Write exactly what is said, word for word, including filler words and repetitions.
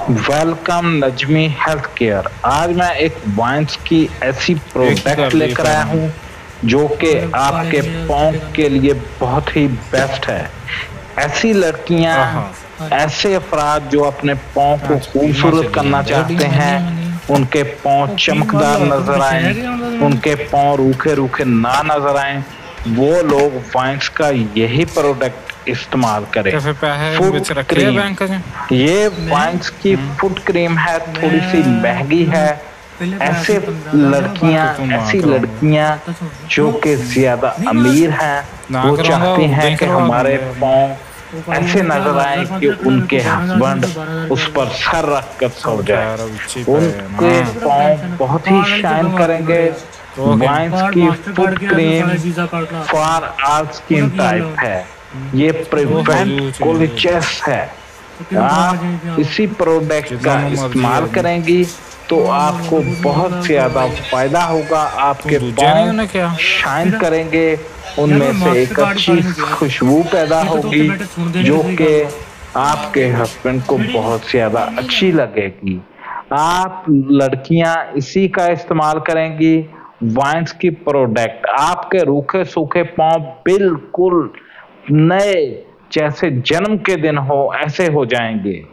Welcome Najmi health care. आज मैं एक वाइन्स की ऐसी प्रोडक्ट लेकर आया हूँ जो कि आपके पाँव के लिए बहुत ही बेस्ट है। ऐसी लड़कियां, ऐसे अफराद जो अपने पाँव को खूबसूरत करना चाहते हैं, उनके पाँव चमकदार नजर आए, उनके पाँव रूखे रूखे ना नजर आए, वो लोग वाइन्स का यही प्रोडक्ट इस्तेमाल करें। फुट क्रीम, ये वाइन्स की फुट क्रीम है, थोड़ी सी महंगी है। ऐसे लड़कियां ऐसी लड़कियां जो कि ज्यादा अमीर हैं, वो चाहती हैं कि हमारे पाँव ऐसे नजर आए कि उनके हस्बैंड उस पर सर रख कर सो जाए। उनके पाँव बहुत ही शाइन करेंगे। वाइन्स की foot cream for all skin type है। ये प्रिवेंट कोलिचेस है। आप इसी प्रोडक्ट का इस्तेमाल करेंगी तो आपको बहुत ज्यादा फायदा होगा। आपके पाँव शाइन करेंगे, उनमें से एक अच्छी खुशबू पैदा होगी जो कि आपके हस्बैंड को बहुत ज्यादा अच्छी लगेगी। आप लड़कियां इसी का इस्तेमाल करेंगी, वाइन्स की प्रोडक्ट, आपके रूखे सूखे पाँव बिल्कुल नए जैसे जन्म के दिन हो ऐसे हो जाएंगे।